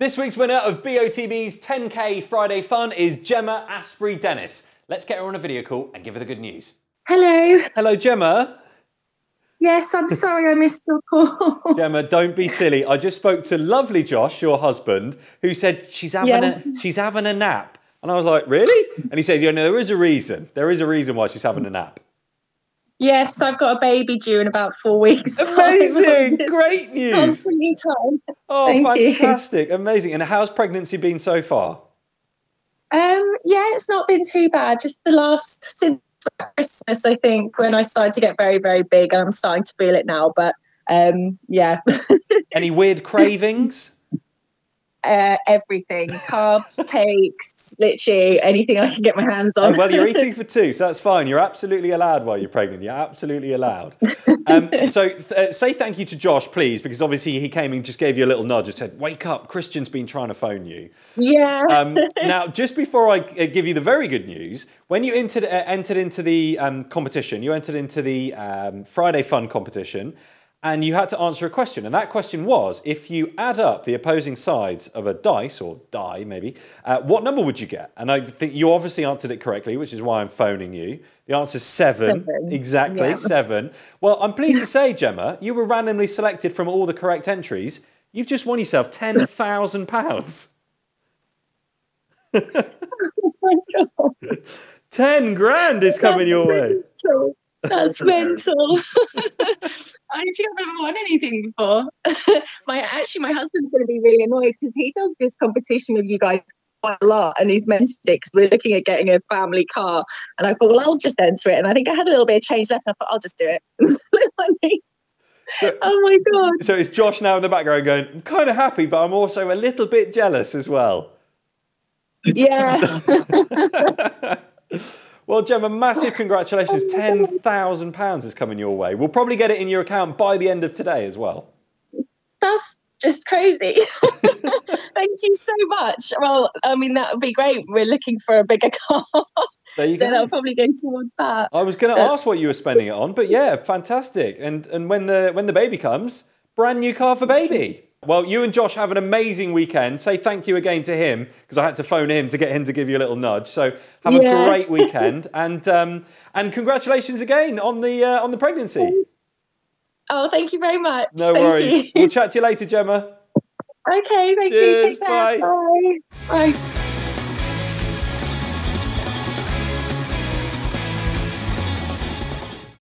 This week's winner of BOTB's 10K Friday Fun is Gemma Astbury-Dennis. Let's get her on a video call and give her the good news. Hello. Hello, Gemma. Yes, I'm sorry I missed your call. Gemma, don't be silly. I just spoke to lovely Josh, your husband, who said she's having a nap. And I was like, really? And he said, you know, there is a reason. There is a reason why she's having a nap. Yes, I've got a baby due in about 4 weeks. Amazing. Great news. Constantly time. Oh, Thank fantastic. You. Amazing. And how's pregnancy been so far? Yeah, it's not been too bad. Just since Christmas, I think, when I started to get very, very big, and I'm starting to feel it now. But yeah. Any weird cravings? Everything, carbs, cakes, literally anything I can get my hands on. Oh, well, you're eating for two, so that's fine. You're absolutely allowed while you're pregnant. You're absolutely allowed. Say thank you to Josh, please, because obviously he came and just gave you a little nudge and said, wake up, Christian's been trying to phone you. Yeah. Now, just before I give you the very good news, when you entered into the competition, you entered into the Friday Fun competition, and you had to answer a question. And that question was, if you add up the opposing sides of a dice, or die maybe, what number would you get? And I think you obviously answered it correctly, which is why I'm phoning you. The answer is 7. Exactly, yeah. 7. Well, I'm pleased to say, Gemma, you were randomly selected from all the correct entries. You've just won yourself £10,000. Oh my God. 10 grand is coming your way. That's mental. I don't think I've ever won anything before. My husband's going to be really annoyed because he does this competition with you guys quite a lot, and he's mentioned it because we're looking at getting a family car. And I thought, well, I'll just enter it. And I think I had a little bit of change left. And I thought, I'll just do it. So, oh my God. So it's Josh now in the background going, I'm kind of happy, but I'm also a little bit jealous as well. Yeah. Well, Gemma, massive congratulations. £10,000 is coming your way. We'll probably get it in your account by the end of today as well. That's just crazy. Thank you so much. Well, I mean, that would be great. We're looking for a bigger car. There you go. So that'll probably go towards that. I was going to ask what you were spending it on, but yeah, fantastic. And when the baby comes, brand new car for baby. Well, you and Josh have an amazing weekend. Say thank you again to him, because I had to phone him to get him to give you a little nudge. So have a great weekend, and congratulations again on the pregnancy. Oh, thank you very much. No worries. We'll chat to you later, Gemma. Okay, thank you. Take care. Bye. Bye. Bye.